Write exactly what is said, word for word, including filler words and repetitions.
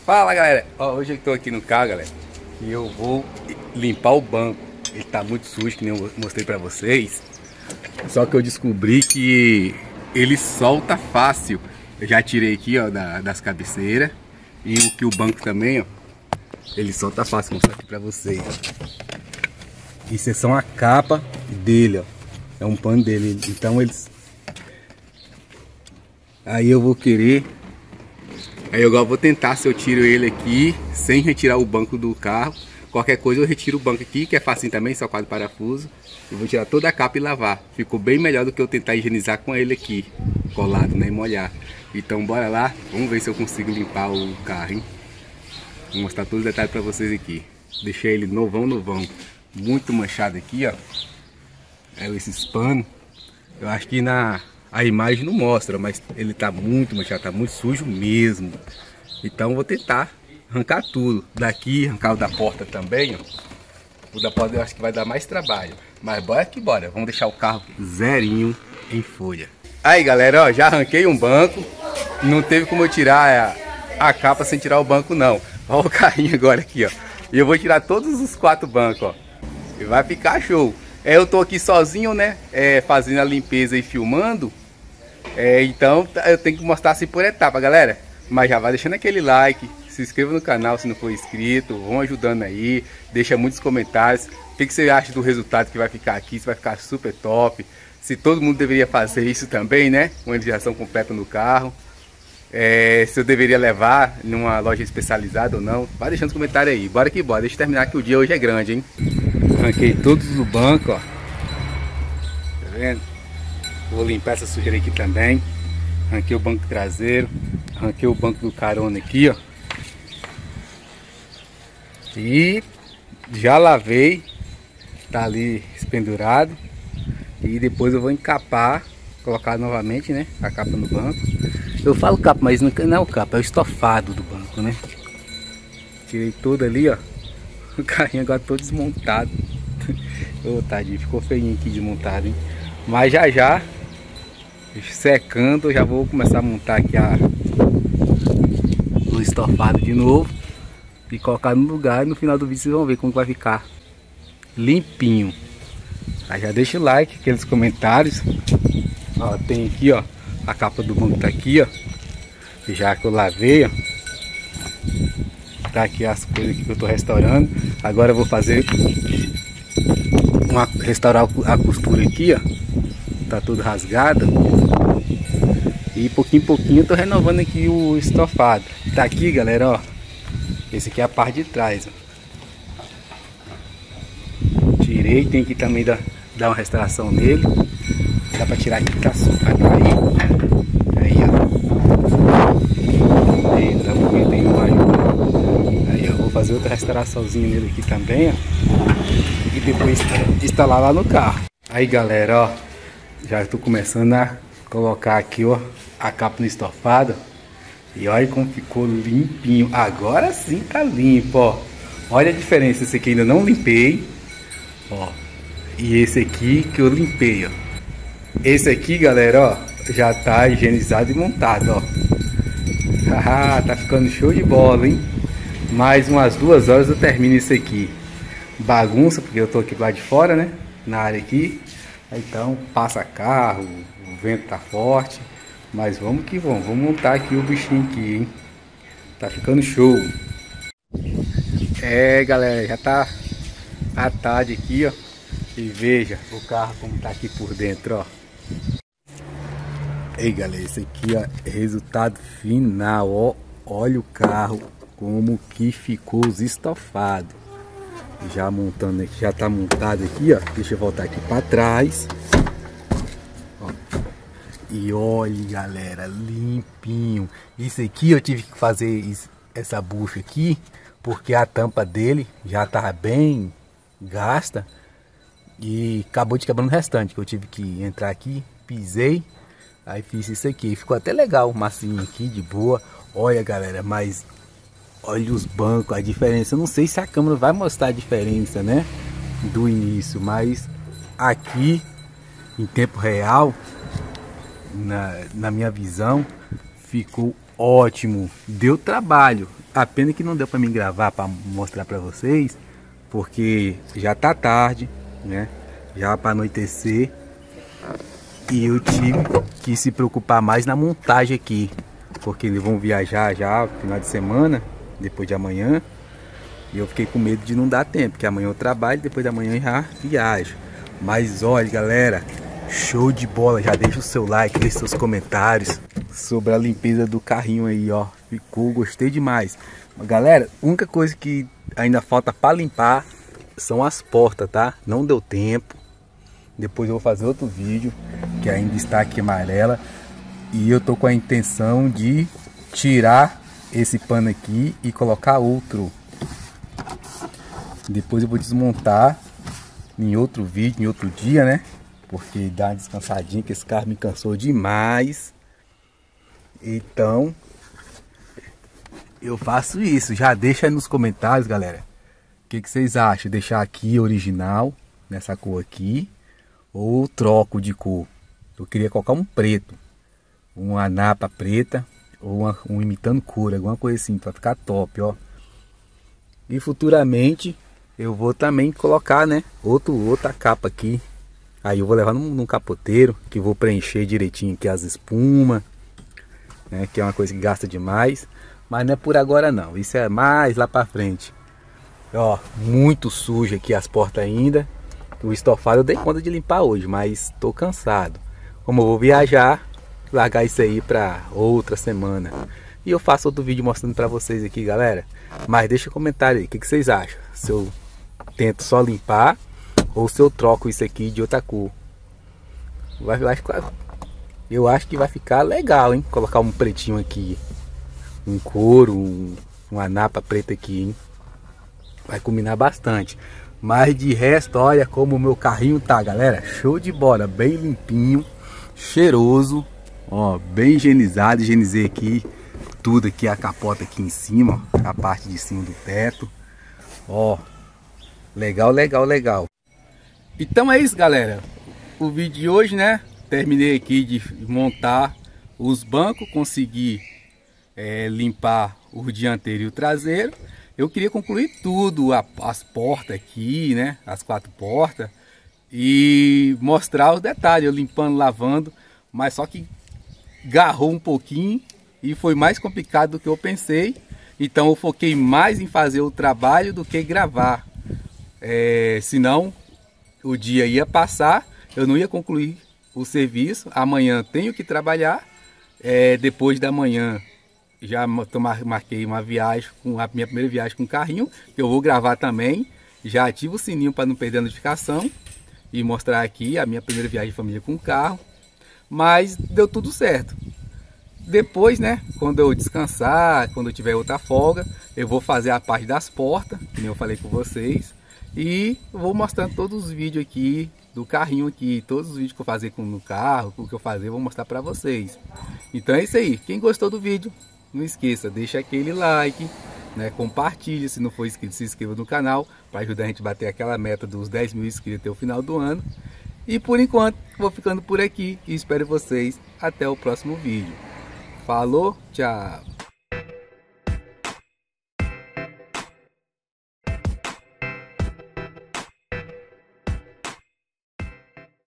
Fala galera, ó, hoje eu tô aqui no carro, galera, e eu vou limpar o banco. Ele tá muito sujo, que nem eu mostrei pra vocês. Só que eu descobri que ele solta fácil. Eu já tirei aqui, ó, da, das cabeceiras. E o que o banco também, ó, ele solta fácil. Vou mostrar aqui pra vocês. Isso é só a capa dele, ó. É um pano dele. Então eles... Aí eu vou querer... Aí eu agora vou tentar se eu tiro ele aqui sem retirar o banco do carro. Qualquer coisa eu retiro o banco aqui, que é facinho também, só quatro parafusos. Eu vou tirar toda a capa e lavar. Ficou bem melhor do que eu tentar higienizar com ele aqui, colado, né, e molhar. Então bora lá, vamos ver se eu consigo limpar o carro, hein. Vou mostrar todos os detalhes pra vocês aqui. Deixei ele novão, novão. Muito manchado aqui, ó. É esses panos. Eu acho que na... a imagem não mostra, mas ele tá muito manchado, tá muito sujo mesmo. Então vou tentar arrancar tudo. Daqui, arrancar o da porta também, ó. O da porta eu acho que vai dar mais trabalho. Mas bora que bora, vamos deixar o carro zerinho em folha. Aí galera, ó, já arranquei um banco. Não teve como eu tirar a, a capa sem tirar o banco não. Olha o carrinho agora aqui, ó. E eu vou tirar todos os quatro bancos, ó. E vai ficar show. É, eu tô aqui sozinho, né, é, fazendo a limpeza e filmando. É, então eu tenho que mostrar assim por etapa, galera. Mas já vai deixando aquele like, se inscreva no canal se não for inscrito, vão ajudando aí, deixa muitos comentários. O que, que você acha do resultado que vai ficar aqui? Se vai ficar super top, se todo mundo deveria fazer isso também, né? Uma higienização completa no carro. É, se eu deveria levar numa loja especializada ou não. Vai deixando os comentários aí, bora que bora. Deixa eu terminar que o dia hoje é grande, hein? Arranquei todos os bancos, ó. Tá vendo? Vou limpar essa sujeira aqui também. Arranquei o banco traseiro. Arranquei o banco do carona aqui, ó. E já lavei. Tá ali espendurado. E depois eu vou encapar. Colocar novamente, né? A capa no banco. Eu falo capa, mas não é o capa, é o estofado do banco, né? Tirei todo ali, ó. O carrinho agora todo desmontado. Ô, tadinho, ficou feinho aqui desmontado, hein? Mas já já, secando, eu já vou começar a montar aqui a, o estofado de novo. E colocar no lugar, e no final do vídeo vocês vão ver como vai ficar limpinho. Aí já deixa o like, aqueles comentários. Ó, tem aqui, ó, a capa do banco tá aqui, ó. Já que eu lavei, ó. Tá aqui as coisas que eu tô restaurando. Agora eu vou fazer uma, restaurar a costura aqui, ó. Tá tudo rasgado. E pouquinho em pouquinho eu tô renovando aqui o estofado. Tá aqui, galera, ó. Esse aqui é a parte de trás, ó. Tirei, tem que também dar, dar uma restauração nele. Dá pra tirar aqui, tá só pra cair. Aí, ó. Aí, dá um pouquinho, tem uma ajuda. Aí eu vou fazer outra restauraçãozinha nele aqui também, ó. E depois instalar lá no carro. Aí, galera, ó. Já estou começando a colocar aqui, ó, a capa no estofado. E olha como ficou limpinho. Agora sim tá limpo, ó. Olha a diferença. Esse aqui ainda não limpei, ó. E esse aqui que eu limpei, ó. Esse aqui, galera, ó, já tá higienizado e montado, ó. Ah, tá ficando show de bola, hein? Mais umas duas horas eu termino isso aqui. Bagunça, porque eu tô aqui lá de fora, né? Na área aqui. Então, passa carro, o vento tá forte. Mas vamos que vamos, vamos montar aqui o bichinho aqui, hein? Tá ficando show. É, galera, já tá à tarde aqui, ó. E veja o carro como tá aqui por dentro, ó. Ei, galera, esse aqui, ó, é resultado final, ó. Olha o carro como que ficou os estofados. Já montando aqui, já tá montado aqui, ó. Deixa eu voltar aqui para trás. Ó. E olha, galera, limpinho. Isso aqui eu tive que fazer isso, essa bucha aqui, porque a tampa dele já tava bem gasta. E acabou de quebrar no restante, que eu tive que entrar aqui, pisei, aí fiz isso aqui. Ficou até legal, massinho aqui, de boa. Olha, galera, mas olha os bancos, a diferença. Eu não sei se a câmera vai mostrar a diferença, né, do início, mas aqui, em tempo real, na, na minha visão, ficou ótimo. Deu trabalho. A pena que não deu para mim gravar para mostrar para vocês, porque já tá tarde, né? Já para anoitecer. E eu tive que se preocupar mais na montagem aqui, porque eles vão viajar já no final de semana, depois de amanhã. E eu fiquei com medo de não dar tempo, porque amanhã eu trabalho, depois de amanhã eu já viajo. Mas olha, galera, show de bola. Já deixa o seu like, deixa seus comentários sobre a limpeza do carrinho aí, ó. Ficou, gostei demais. Galera, a única coisa que ainda falta para limpar são as portas, tá? Não deu tempo. Depois eu vou fazer outro vídeo, que ainda está aqui amarela. E eu tô com a intenção de tirar esse pano aqui e colocar outro. Depois eu vou desmontar em outro vídeo, em outro dia, né? Porque dá uma descansadinha, que esse carro me cansou demais. Então, eu faço isso. Já deixa aí nos comentários, galera, o que, que vocês acham? Deixar aqui original, nessa cor aqui, ou troco de cor? Eu queria colocar um preto, uma napa preta, ou uma, um imitando cor, alguma coisa assim, para ficar top, ó. E futuramente eu vou também colocar, né, outro, outra capa aqui. Aí eu vou levar num, num capoteiro, que vou preencher direitinho aqui as espumas, né, que é uma coisa que gasta demais. Mas não é por agora não, isso é mais lá pra frente. Ó, muito sujo aqui as portas ainda. O estofado eu dei conta de limpar hoje, mas tô cansado. Como eu vou viajar, largar isso aí pra outra semana. E eu faço outro vídeo mostrando pra vocês aqui, galera. Mas deixa um comentário aí, o que, que vocês acham? Se eu tento só limpar ou se eu troco isso aqui de outra cor. Eu acho, eu acho que vai ficar legal, hein? Colocar um pretinho aqui, um couro, um, uma napa preta aqui, hein? Vai combinar bastante. Mas de resto, olha como o meu carrinho tá, galera. Show de bola, bem limpinho, cheiroso, ó, bem higienizado. Higienizei aqui tudo aqui, a capota aqui em cima, ó, a parte de cima do teto. Ó, legal, legal, legal. Então é isso, galera. O vídeo de hoje, né? Terminei aqui de montar os bancos, consegui é, limpar o dianteiro e o traseiro. Eu queria concluir tudo, a, as portas aqui, né? As quatro portas. E mostrar os detalhes, eu limpando, lavando. Mas só que garrou um pouquinho e foi mais complicado do que eu pensei. Então eu foquei mais em fazer o trabalho do que gravar. É, senão o dia ia passar, eu não ia concluir o serviço. Amanhã tenho que trabalhar. É, depois da manhã já marquei uma viagem, com a minha primeira viagem com o carrinho, que eu vou gravar também. Já ativo o sininho para não perder a notificação e mostrar aqui a minha primeira viagem de família com o carro. Mas deu tudo certo. Depois, né, quando eu descansar, quando eu tiver outra folga, eu vou fazer a parte das portas, como eu falei com vocês. E vou mostrando todos os vídeos aqui do carrinho aqui, todos os vídeos que eu fazer com no carro, o que eu fazer, eu vou mostrar para vocês. Então é isso aí. Quem gostou do vídeo, não esqueça, deixa aquele like, né, compartilhe, se não for inscrito, se inscreva no canal, para ajudar a gente a bater aquela meta dos dez mil inscritos até o final do ano. E por enquanto, vou ficando por aqui e espero vocês até o próximo vídeo. Falou, tchau!